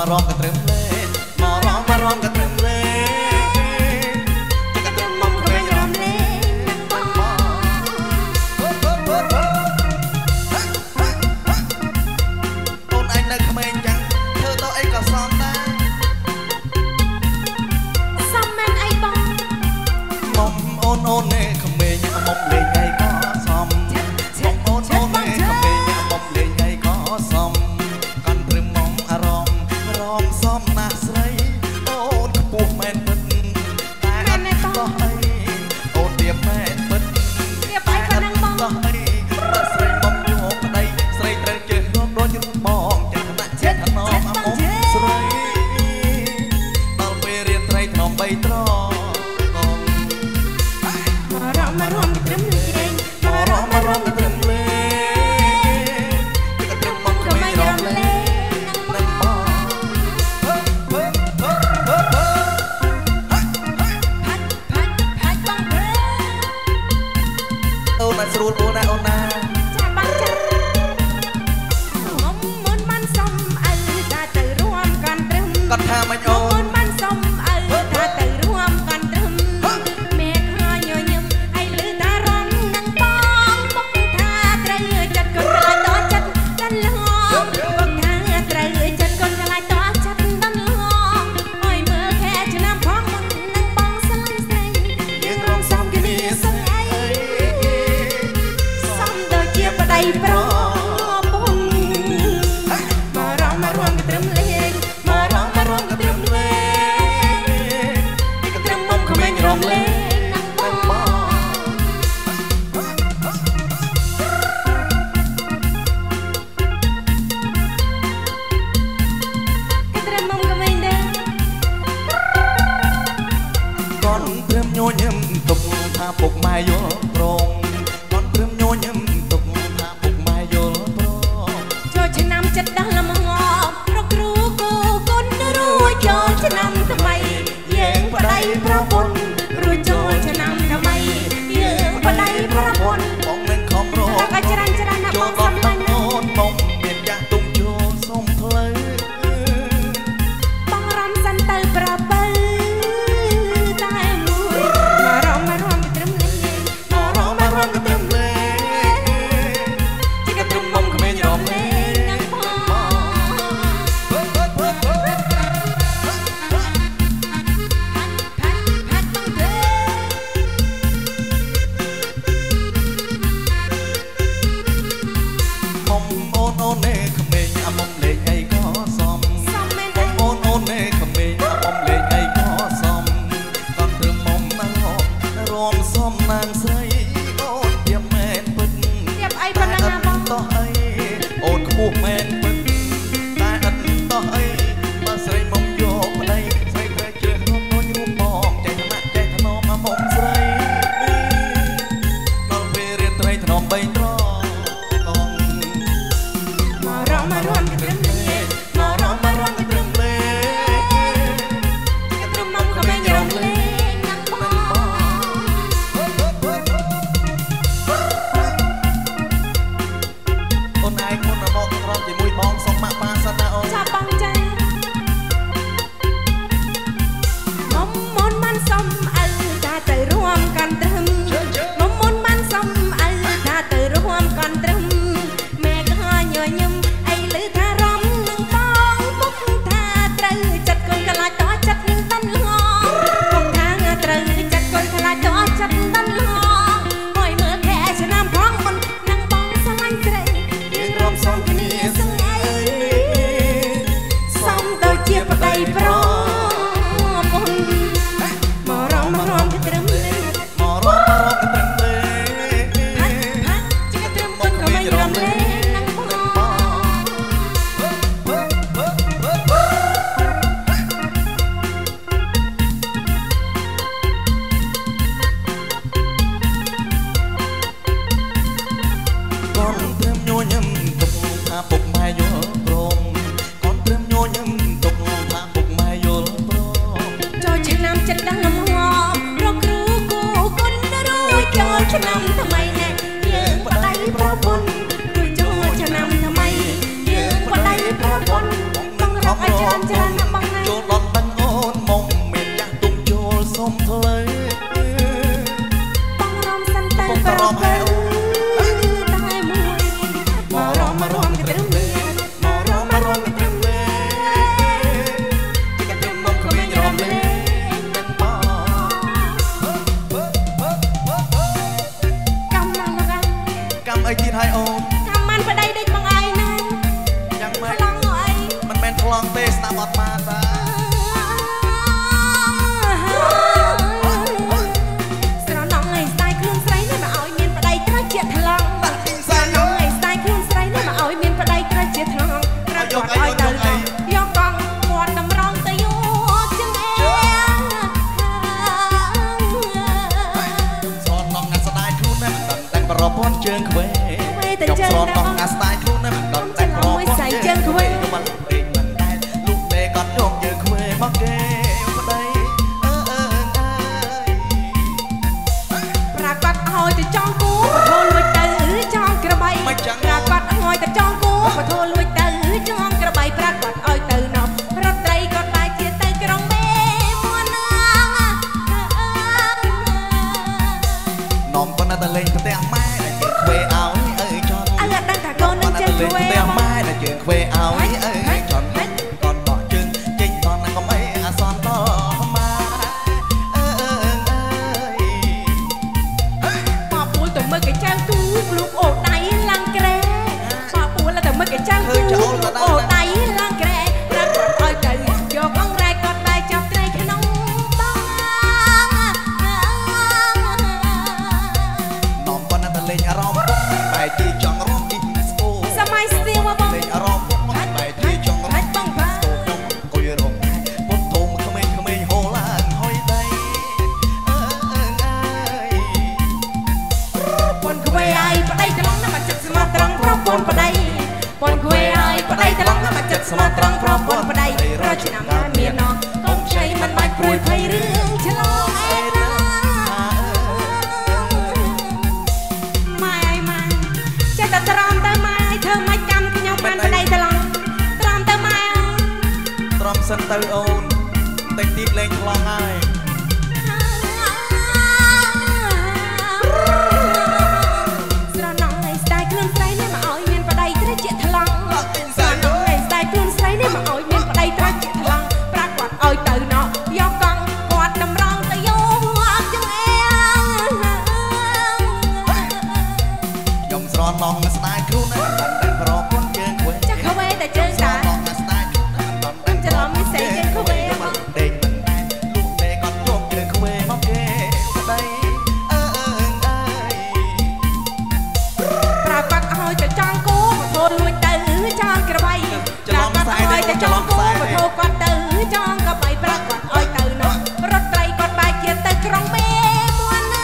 ารองกระเตรมเล่นมารองกระเตรมเล่นกระเตรมมองเคยรำเล่นต้นไอ้ในเขมรจังเธอตัวไอ้ก็ซ้ำได้ซ้ำแม่นไอ้บองมอมโอนเน่เขมรมอมเลยไงก็ซ้ำมอมโอนเน่เขมรมอมเลยไงก็ซ้ำกันเตรมมอมอารมณ์ซ้ำអូនតាមមិនប្តីដូចបងឯងហ្នឹងយ៉ាងម៉េចថ្លង់អីមិនមែនថ្លង់ទេស្ដាប់អត់បានតាស្រណងឯងស្ដាយខ្លួនស្រីនេះមកឲ្យមានប្តីត្រជាថ្លង់ដាក់ពីស្រសាយណងឯងស្ដាយខ្លួនស្រីនេះមកឲ្យមានប្តីត្រជាថ្លង់ត្រូវគាត់ឲ្យទៅយកកង់គាត់តម្រង់ទៅយកជាងអែស្រនងណាស្ដាយខ្លួនណាមិនដឹងតែប្រពន្ធជើងខ្វេយកស្រនងណាស្ដាយខ្លួនណាមិនដឹងតែប្រពន្ធជើងខ្វេយកមកពេកមិនដែរលោកមេគាត់យកជើងខ្វេមកគេប្តីប្រាកដឲ្យទៅចង់គូបធូរលួចទៅចង់ក្របីប្រាកដឲ្យទៅចង់គូបធូរលួចទៅចង់ក្របីប្រាកដឲ្យទៅណប់រត់ត្រីក៏បែរជាទៅក្រុងមេមួនណានំប៉ុណ្ណាតលេងផ្ទះម៉ែដែលជើងខ្វេឲ្យអើយចន់អើដឹងថាកូននឹងចេះលេងធ្វើផ្ទះម៉ែដែលជើងខ្វេឲ្យអើយចន់គាត់បោះជើងចេញតនណាកុំអីអាសនតម៉ាប៉ពូលទៅមើលកញ្ចៅទូលោកអូដៃឡើងក្រែប៉ពូលទៅមើលកញ្ចៅទូលោកអូដៃឡើងក្រែប្រាកដឲ្យទៅយកអង្រែគាត់បែរចាប់ត្រីក្នុងបងនំប៉ុណ្ណាតលេងអារម្មណ៍បែរជាចង់រំទីស្គូសម័យស្ទៀវបងលេងអារម្មណ៍បែរជាចង់រំបងបាខ្ញុំអង្គុយរំពុតធំក្មេងៗហូរឡើងហុយដីពនខ្វេឲ្យប្តីត្រង់ណាមកចិត្តស្មោះត្រង់ប្រពន្ធប្តីពនខ្វេឲ្យប្តីត្រង់ណាមកចិត្តស្មោះត្រង់ប្រពន្ធប្តីរកឆ្នាំណាមានណោះកុំខ្ចីមិនបាច់ព្រួយភ័យរឿងឆ្លងអេណាម៉ែអីម៉ែចេះតែត្រង់ទៅម៉ែធ្វើមិនចាំខ្ញុំបានប្តីត្រង់ត្រង់ទៅម៉ែត្រំសិនទៅអូនតិចទៀតលេងខ្លងហើយស្រណងឯងស្ដាយខ្លួនស្រីនេះមកឲ្យមានប្តីត្រជាថ្លង់ស្រណងឯងស្ដាយខ្លួនស្រីនេះមកឲ្យមានប្តីត្រជាថ្លង់ប្រាកដឲ្យទៅណោះយកកង់គាត់តម្រង់ទៅយកចឹងអែខ្ញុំស្រនងស្ដាយខ្លួនណាមិនដឹងប្រពន្ធជើងខ្វេចាខ្វេតែជើងស្រតានងស្ដាយខ្លួនណាមិនដឹងច្រឡំមិនសេជើងខ្វេមកដេកមិនដែរលោកមេគាត់យកជើងខ្វេមកគេប្តីប្រាកដឲ្យទៅចង់គូបធូរលួចទៅចង់ក្របីប្រាកដឲ្យទៅចង់គូបធូរគាត់ទៅចង់ក្របីប្រាកដឲ្យទៅណោះរត់ត្រីគាត់បែរជាទៅក្រុងមេមួនណា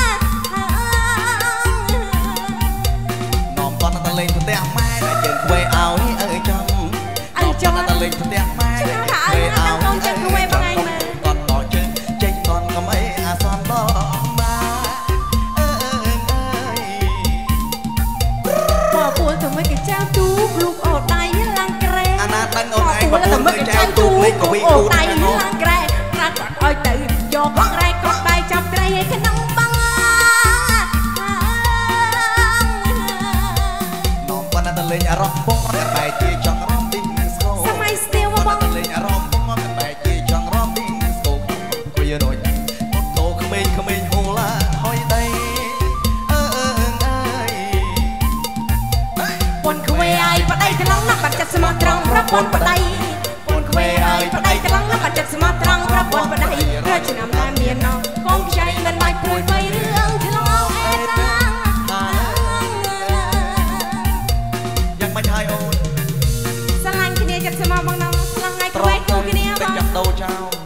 នំប៉ុណ្ណាតលេងផ្ទះម៉ែដែលជើងខ្វេឲ្យអើយចង់អើយចង់តលេងផ្ទះម៉ែដែលជើងខ្វេឲ្យអើយចង់គាត់បោះជើងចេញតនកុំអីអាសនតម៉ាប៉ពូលទៅមើលកញ្ចៅទូលោកអូដៃឡើងក្រែអាណាដឹងអូនឯងប៉ពូលទៅមើលកញ្ចៅទូលោកអូដៃឡើងក្រែប្រាកដឲ្យទៅយកអង្រែគាត់បែរចាប់ត្រីឲ្យក្នុងបងនំប៉ុណ្ណាតលេងអារម្មណ៍បងតែបែរជាចង់រំទីស្គូសម័យស្ទៀវប៉ុបណ្ណាងតលេងអារម្មណ៍បងតែបែរជាចង់រំទីស្គូគួយរួយពុតតោក្មេងៗហូរឡើងហុយដីពនខ្វេឲ្យប្តីត្រង់ណាបាត់ចិត្តស្មោះត្រង់ប្រពន្ធប្តីពនខ្វេឲ្យប្តីត្រង់ណាបាត់ចិត្តស្មោះត្រង់ប្រពន្ធប្តីរកឆ្នាំណាមានណោះកុំខ្ចីមិនបាច់ព្រួយភ័យរឿងឆ្លងអេតាយ៉ាងមិនហើយអូនស្រឡាញ់គ្នាចិត្តស្មោះបងណោះឆ្លងថ្ងៃខ្វេគូគ្នាបងចាប់ដោចោល